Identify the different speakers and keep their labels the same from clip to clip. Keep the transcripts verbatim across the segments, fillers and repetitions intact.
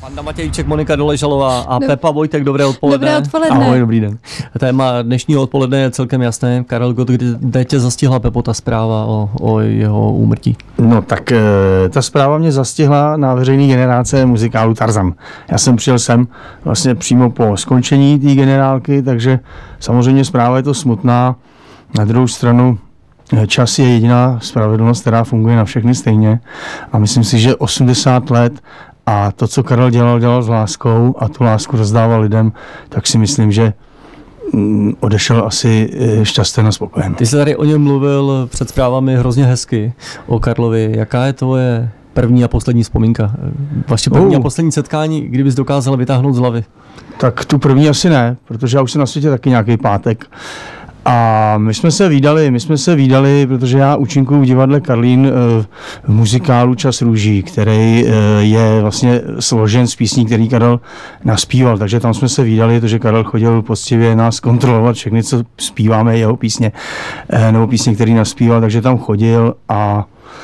Speaker 1: Banda Matějček, Monika Doležalová a no. Pepa Vojtek, dobré odpoledne.
Speaker 2: Dobré odpoledne.
Speaker 1: Ahoj, dobrý den. Téma dnešního odpoledne je celkem jasné. Karel Gott, kde tě zastihla, Pepo, ta zpráva o, o jeho úmrtí?
Speaker 3: No tak e, ta zpráva mě zastihla na veřejné generace muzikálu Tarzan. Já jsem přijel sem vlastně přímo po skončení té generálky, takže samozřejmě zpráva je to smutná. Na druhou stranu čas je jediná spravedlnost, která funguje na všechny stejně. A myslím si, že osmdesát let a to, co Karel dělal, dělal s láskou a tu lásku rozdával lidem, tak si myslím, že odešel asi šťastný a spokojen.
Speaker 1: Ty jsi tady o něm mluvil před zprávami hrozně hezky o Karlovi. Jaká je tvoje první a poslední vzpomínka? Vaše první uh. a poslední setkání, kdybys dokázal vytáhnout z hlavy? Tak tu první asi ne, protože já už jsem na světě taky nějaký pátek. A my jsme se vídali, my jsme se vídali, protože já účinkuju v divadle Karlín v muzikálu Čas růží, který je vlastně složen z písní, který Karel naspíval. Takže tam jsme se vídali, protože Karel chodil poctivě nás kontrolovat všechny, co zpíváme jeho písně, nebo písně, který naspíval, takže tam chodil a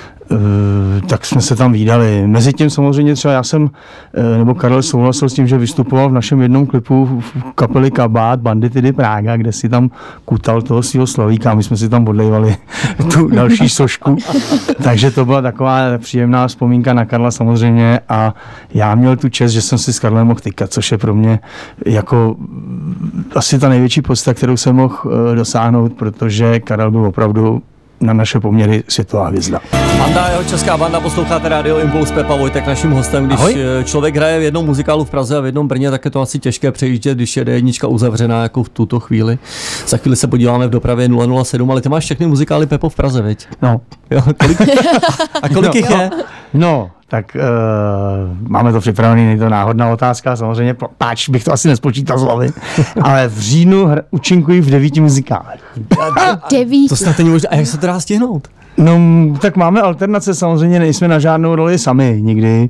Speaker 1: Uh, tak jsme se tam vídali. Mezitím samozřejmě třeba já jsem, uh, nebo Karel souhlasil s tím, že vystupoval v našem jednom klipu v kapeli Kabát, Banditidy Praga, kde si tam kutal toho svého Slavíka a my jsme si tam odlejvali tu další sošku. Takže to byla taková příjemná vzpomínka na Karla samozřejmě a já měl tu čest, že jsem si s Karlem mohl tykat, což je pro mě jako asi ta největší podsta, kterou jsem mohl uh, dosáhnout, protože Karel byl opravdu na naše poměry světová hvězda. Banda, jeho česká banda, posloucháte Radio Impuls, Pepa Vojtek naším hostem. Když Ahoj. Člověk hraje v jednom muzikálu v Praze a v jednom Brně, tak je to asi těžké přejíždět, když je jednička uzavřená jako v tuto chvíli. Za chvíli se podíváme v dopravě nula nula sedm, ale ty máš všechny muzikály, Pepo, v Praze, viď?
Speaker 3: No.
Speaker 1: Jo, kolik... A kolik
Speaker 3: no,
Speaker 1: jich je?
Speaker 3: No, tak uh, máme to připravený, není to náhodná otázka, samozřejmě, páč bych to asi nespočítal z hlavy, ale v říjnu hr- účinkuji v devíti muzikálech.
Speaker 2: Devíti.
Speaker 1: To snad není možná, a jak se to dá stihnout?
Speaker 3: No, tak máme alternace, samozřejmě nejsme na žádnou roli sami nikdy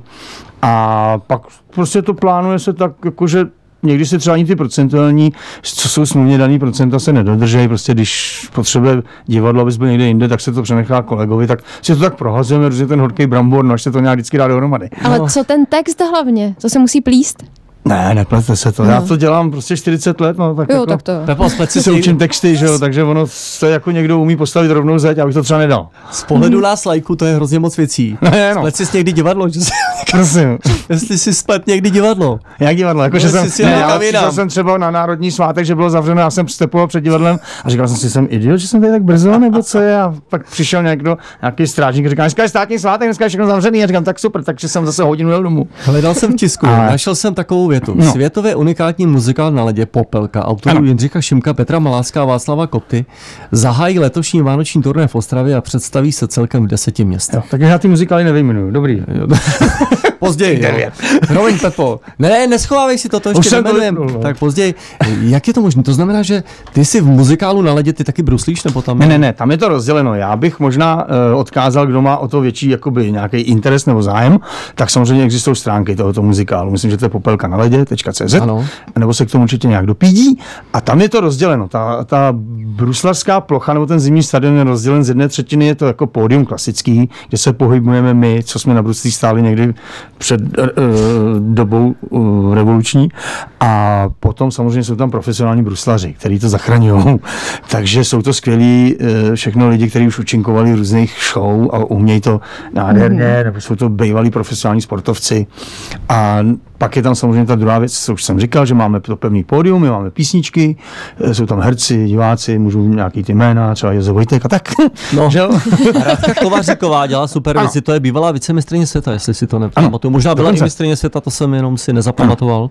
Speaker 3: a pak prostě to plánuje se tak, jakože někdy se třeba ani ty procentuální, co jsou smluvně daný procenta, se nedodržejí. Prostě když potřebuje divadlo, abys byl někde jinde, tak se to přenechá kolegovi, tak si to tak prohazujeme, protože ten horký brambor, no, až se to nějak vždycky dá dohromady.
Speaker 2: Ale
Speaker 3: no.
Speaker 2: Co ten text hlavně? Co se musí plíst?
Speaker 3: Ne, neplete se to. No. Já to dělám prostě čtyřicet let, no tak
Speaker 2: jo,
Speaker 3: jako,
Speaker 2: tak to.
Speaker 1: Pepo,
Speaker 3: si se učím texty, že jo, takže ono to jako někdo umí postavit rovnou zeď, abych to třeba nedal.
Speaker 1: Z pohledu nás lajku to je hrozně moc věcí.
Speaker 3: Ne, no.
Speaker 1: Splet jsi někdy divadlo, že jsi...
Speaker 3: Prosím.
Speaker 1: Jestli jsi splet někdy divadlo.
Speaker 3: Jak divadlo? Jako, že jsem,
Speaker 1: ne,
Speaker 3: já přišel jsem třeba na národní svátek, že bylo zavřeno, já jsem stepoval před divadlem a říkal jsem si, jsem idiot, že jsem tady tak brzo, nebo co je? A pak přišel někdo, nějaký strážník, říkal, dneska je státní svátek, dneska je všechno zavřený. A říkám, tak super, takže jsem zase hodinu jel domů.
Speaker 1: Hledal jsem v tisku, ale... našel jsem takovou větu. No. Světově unikátní muzikál Na ledě Popelka autorů Jindřicha Šimka, Petra Maláska a Václava Kopty zahájí letošní vánoční turné v Ostravě a představí se celkem v deseti městech.
Speaker 3: Takže já ty muzikály nevyjmenuju. Dobrý.
Speaker 1: Později. Promiň, Pepo. Ne, neschovávej si to, to ještě nemenujem. No. Tak později. Jak je to možné? To znamená, že ty si v muzikálu Na ledě ty taky bruslíš, nebo tam?
Speaker 3: Ne, ne, ne, tam je to rozděleno. Já bych možná uh, odkázal, kdo má o to větší jakoby nějaký interes nebo zájem, tak samozřejmě existují stránky tohoto muzikálu. Myslím, že to je popelka na ledě tečka cé zet. Ano. Nebo se k tomu určitě nějak dopídí. A tam je to rozděleno. Ta, ta bruslařská plocha nebo ten zimní stadion je rozdělen z jedné třetiny, je to jako pódium klasický, kde se pohybujeme my, co jsme na bruslí stáli někdy před uh, dobou uh, revoluční. A potom samozřejmě jsou tam profesionální bruslaři, kteří to zachraňují. Takže jsou to skvělí uh, všechno lidi, kteří už účinkovali v různých show a umějí to nádherně, nebo jsou to bývalí profesionální sportovci. A pak je tam samozřejmě ta druhá věc, co už jsem říkal, že máme to pevný pódium, my máme písničky, jsou tam herci, diváci, můžou nějaký ty jména, třeba Josef Vojtek a tak.
Speaker 1: No, Radka Kovaříková dělá super věci, to je bývalá vicemistryně světa, jestli si to nepamatuju. Možná byla i mistryně světa, to jsem jenom si nezapamatoval.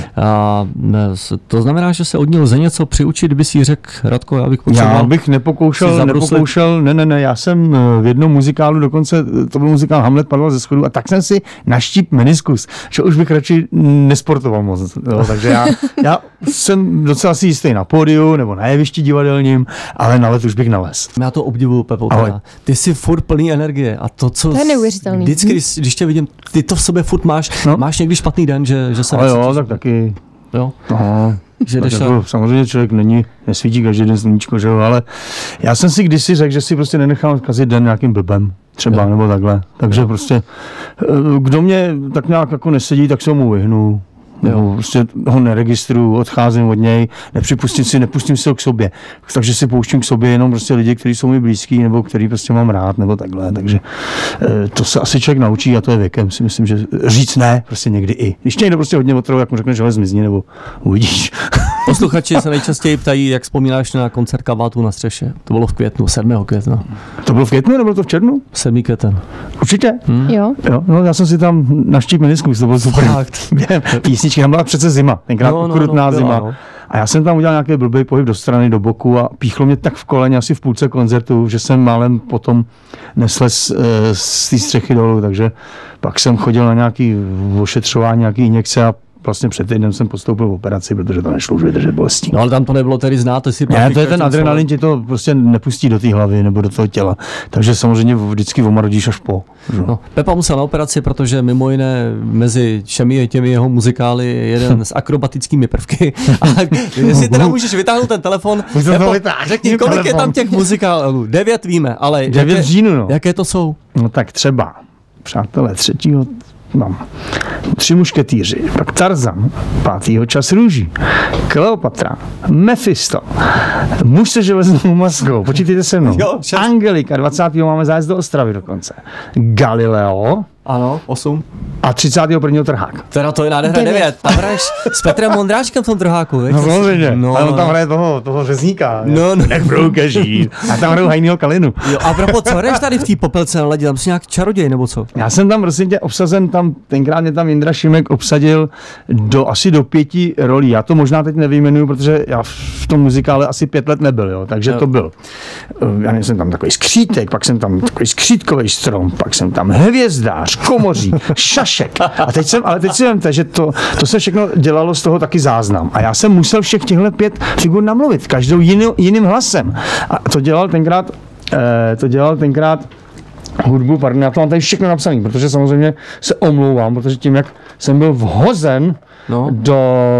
Speaker 1: A ne, to znamená, že se od ní lze něco přiučit, kdyby si řekl, Radko, já bych potřeboval.
Speaker 3: Já bych nepokoušel, nepokoušel, ne, ne, ne, já jsem v jednom muzikálu, dokonce to byl muzikál Hamlet padl ze schodu a tak jsem si naštíp meniskus, že už bych radši nesportoval moc. Jo, takže já, já jsem docela si jistý na pódiu nebo na jevišti divadelním, ale na let už bych nalez.
Speaker 1: Já to obdivuju, Pepo. Ty jsi furt plný energie a to, co...
Speaker 2: To je neuvěřitelný.
Speaker 1: Vždycky, když, když tě vidím, ty to v sobě furt máš, no. Máš někdy špatný den, že, že se
Speaker 3: ale jo, tak taky...
Speaker 1: Jo.
Speaker 3: Aha.
Speaker 1: Že jdeš
Speaker 3: jako, samozřejmě člověk není, nesvítí každý den sluníčko, že jo, ale já jsem si kdysi řekl, že si prostě nenechám kazit den nějakým blbem, třeba, jo. nebo takhle. Takže jo. prostě, kdo mě tak nějak jako nesedí, tak se mu vyhnu. Nebo prostě ho neregistruju, odcházím od něj, nepřipustím si, nepustím si ho k sobě. Takže si pouštím k sobě jenom prostě lidi, kteří jsou mi blízký, nebo který prostě mám rád, nebo takhle. Takže to se asi člověk naučí a to je věkem. Si myslím, že říct ne, prostě někdy i. Když někdo prostě hodně otrou, jak mu řekne, že ho zmizni, nebo uvidíš.
Speaker 1: Posluchači se nejčastěji ptají, jak vzpomínáš na koncert Kabátu na střeše. To bylo v květnu, sedmého května.
Speaker 3: To bylo v květnu, nebo to v červnu?
Speaker 1: sedmý květen.
Speaker 3: Určitě?
Speaker 2: Hmm. Jo.
Speaker 3: jo. No, já jsem si tam naštíp meniskus, to bylo super. Písničky, tam byla přece zima, tenkrát no, ukrutná no, no, zima. No. A já jsem tam udělal nějaký blbý pohyb do strany, do boku a píchlo mě tak v koleně asi v půlce koncertu, že jsem málem potom neslez e, z té střechy dolů, takže pak jsem chodil na nějaké ošetřování, nějaké injekce a vlastně před týdnem jsem podstoupil v operaci, protože to nešlo už vydržet bolestí.
Speaker 1: No ale tam to nebylo tedy znát, to si
Speaker 3: ne, to je ten adrenalin, ti to prostě nepustí do té hlavy nebo do toho těla. Takže samozřejmě vždycky omarodíš až po.
Speaker 1: No, Pepa musel na operaci, protože mimo jiné mezi všemi těmi jeho muzikály je jeden s akrobatickými prvky. A jestli teda můžeš vytáhnout ten telefon, Pepo, řekni, kolik telefon. Je tam těch muzikálů? Devět víme, ale
Speaker 3: Devět jaké, říjnu, no.
Speaker 1: jaké to jsou?
Speaker 3: No tak třeba, přátelé, třetího mám Tři mušketýři, pak Tarzan, Pátýho čas růží, Kleopatra, Mephisto, Muž se železnou maskou, počítejte se mnou, jo, Angelika, dvacátého máme zájezd do Ostravy dokonce, Galileo,
Speaker 1: ano, osm.
Speaker 3: A třicátého prvního trhák.
Speaker 1: Teda to je nádherné devět. Tam hraješ s Petrem Mondráčkem v tom trháku, víš?
Speaker 3: No samozřejmě, no, ale on tam hraje toho, toho řezníka. No, no. Nech broukeží. A tam hraju Hajnýho Kalinu.
Speaker 1: Jo, a propo, co hraješ tady v té popelce na ledě? Tam jsi nějak čaroděj, nebo co?
Speaker 3: Já jsem tam prostě tě obsazen, tam, tenkrát mě tam Jindra Šimek obsadil do, asi do pěti rolí. Já to možná teď nevyjmenuju, protože já v tom muzikále asi pět let nebyl, jo, takže jo. to byl. Já jsem tam takový skřítek, pak jsem tam takový skřítkový strom, pak jsem tam hvězdář, komoří, šašek. A teď jsem, ale teď si vemte, že to, to se všechno dělalo z toho taky záznam. A já jsem musel všech těchto pět figur namluvit, každou jiný, jiným hlasem. A to dělal tenkrát, eh, to dělal tenkrát hudbu, pardon, já to mám tady všechno napsaný, protože samozřejmě se omlouvám, protože tím, jak jsem byl vhozen no. do,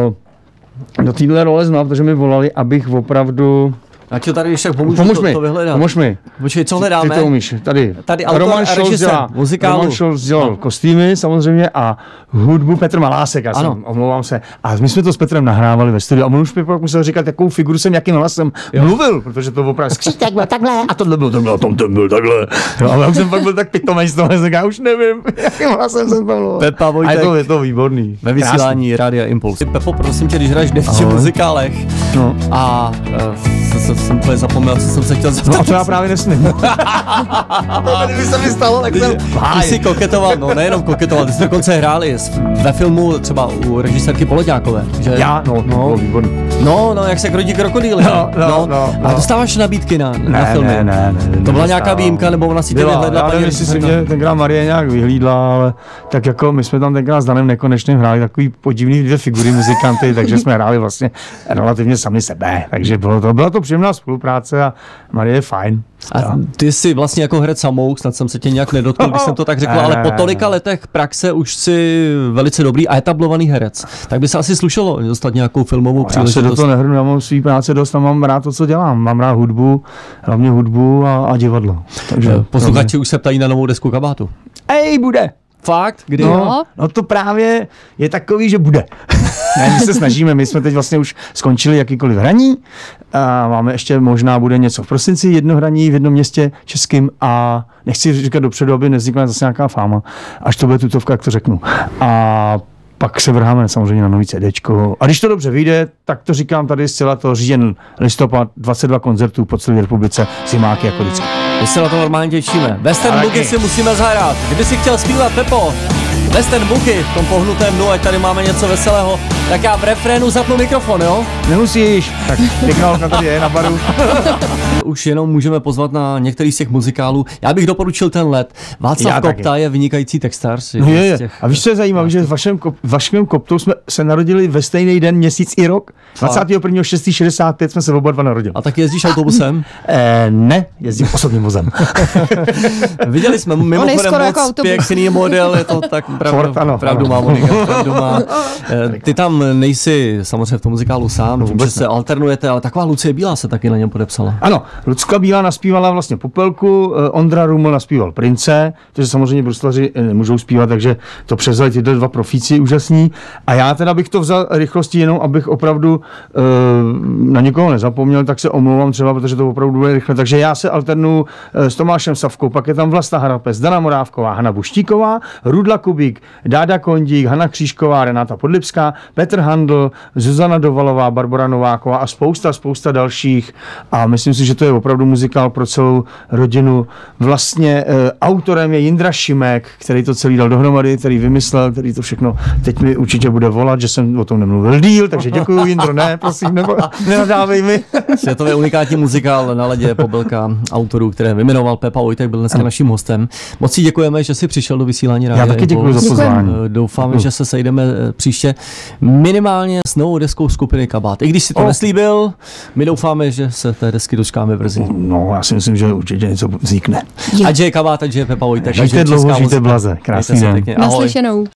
Speaker 3: do téhle role znal, protože mi volali, abych opravdu...
Speaker 1: Já ti tady ještě pomůžu
Speaker 3: pomož
Speaker 1: to,
Speaker 3: mi,
Speaker 1: to vyhledat.
Speaker 3: Pomož mi.
Speaker 1: Počkej, co hledáme?
Speaker 3: Ty to umíš, tady.
Speaker 1: Tady autor
Speaker 3: Roman
Speaker 1: a režisér muzikálu.
Speaker 3: Roman Scholz dělal no. kostýmy samozřejmě a hudbu Petr Malásek, já jsem, omlouvám se. A my jsme to s Petrem nahrávali ve studiu a on už mi pak musel říkat, jakou figuru jsem, jakým hlasem jo. mluvil, protože to opravdu skřítek byl takhle a tohle byl, tohle, tom, ten byl takhle. Jo, ale já jsem pak byl tak pitomej z toho, já už nevím, jakým hlasem jsem to mluvil.
Speaker 1: Pepa Vojtek.
Speaker 3: A je to, je to výborný.
Speaker 1: Ve vysílání Rádia Impuls. Pepo, prosím tě, když hraješ v devíti muzikálech no. a jsem úplně zapomněl, co jsem se chtěl zeptat.
Speaker 3: No a to já právě nesmím. Kdyby se mi stalo, tak jsem...
Speaker 1: Ty jsi koketoval, no nejenom koketoval, ty jsi dokonce hráli ve filmu třeba u režisérky Polodňákové. Že?
Speaker 3: Já, no, no, výborný.
Speaker 1: No, no, jak se rodí krokodýly.
Speaker 3: No, no, no, no.
Speaker 1: A dostáváš nabídky na,
Speaker 3: ne,
Speaker 1: na filmy?
Speaker 3: Ne, ne, ne.
Speaker 1: To byla nějaká výjimka, nebo ona si tě vyhledla?
Speaker 3: Já nevím, jestli si mě tenkrát Marie nějak vyhlídla, ale tak jako my jsme tam tenkrát s Danem Nekonečným hráli takový podivný dvě figury muzikanty, takže jsme hráli vlastně relativně sami sebe. Takže bylo to, byla to příjemná spolupráce a Marie je fajn.
Speaker 1: A ty jsi vlastně jako herec samouk, snad jsem se tě nějak nedotkl, když jsem to tak řekl, ale po tolika letech praxe už jsi velice dobrý a etablovaný herec. Tak by se asi slušelo dostat nějakou filmovou příležitost.
Speaker 3: Já se do toho nehrnu, já mám svý práce dost a mám rád to, co dělám. Mám rád hudbu, hlavně hudbu a, a divadlo. Takže
Speaker 1: posluchači už se ptají na novou desku Kabátu.
Speaker 3: Ej, bude!
Speaker 1: Fakt? Kdy?
Speaker 3: No, no to právě je takový, že bude. Ne, my se snažíme, my jsme teď vlastně už skončili jakýkoliv hraní a máme ještě možná bude něco v prosinci, jedno hraní v jednom městě českým a nechci říkat dopředu, aby nevznikla zase nějaká fáma, až to bude tutovka, jak to řeknu. A pak se vrháme samozřejmě na nový CDčko. A když to dobře vyjde, tak to říkám tady zcela to říjen listopad, dvacet dva koncertů po celé republice, zimáky jako vždycky.
Speaker 1: My se na to normálně těšíme. Western Boogie si musíme zahrát. Kdyby si chtěl zpívat, Pepo, Western Boogie v tom pohnutém dnu, ať tady máme něco veselého, tak já v refrénu zapnu mikrofon, jo?
Speaker 3: Nemusíš. Tak pěkná holka tady je na baru.
Speaker 1: už jenom můžeme pozvat na některý z těch muzikálů. Já bych doporučil ten Let. Václav Já Kopta taky. Je vynikající textář.
Speaker 3: No je, je. A víš, co je zajímavé, že v vašem, vašem Koptou jsme se narodili ve stejný den, měsíc i rok. dvacátého prvního šestého šedesát pět jsme se oba dva narodili.
Speaker 1: A tak jezdíš autobusem?
Speaker 3: eh, ne, jezdím osobním vozem.
Speaker 1: Viděli jsme mimochodem moc jako pěkný model, je to tak pravdu, Ford, ano, pravdu ano. má Monika, pravdu má. Ty tam nejsi samozřejmě v tom muzikálu sám, vím, že se alternujete, ale taková Lucie Bílá se taky na něm podepsala.
Speaker 3: Ano, Lucka Bílá naspívala vlastně Popelku, Ondra Ruml naspíval Prince, takže samozřejmě bruslaři nemůžou zpívat, takže to převzali tyhle dva profíci úžasní. A já teda bych to vzal rychlosti jenom, abych opravdu e, na někoho nezapomněl, tak se omlouvám třeba, protože to opravdu bude rychle. Takže já se alternuju s Tomášem Savkou, pak je tam Vlasta Harapes, Dana Morávková, Hana Buštíková, Rudla Kubík, Dáda Kondík, Hana Křížková, Renáta Podlipská, Petr Handl, Zuzana Dovalová, Barbora Nováková a spousta, spousta dalších. A myslím si, že to je opravdu muzikál pro celou rodinu. Vlastně e, autorem je Jindra Šimek, který to celý dal dohromady, který vymyslel, který to všechno teď mi určitě bude volat, že jsem o tom nemluvil díl, takže děkuju, Jindro, ne, prosím, nebo nenadávej mi.
Speaker 1: Světově unikátní muzikál Na ledě, Pobelka autorů, které vyjmenoval Pepa Vojtek, byl dneska naším hostem. Moc si děkujeme, že jsi přišel do vysílání rádia.
Speaker 3: Já taky děkuji za pozvání.
Speaker 1: Doufáme, děkuji. Že se sejdeme příště minimálně s novou deskou skupiny Kabát. I když si to oh. neslíbil, my doufáme, že se té desky dočkáme brzy.
Speaker 3: No, já si myslím, že určitě něco vznikne.
Speaker 1: Ať je Kabát, ať je Pepa Vojtek.
Speaker 3: Žijte dlouho, žijte blaze. Krásný den.
Speaker 2: Naslyšenou.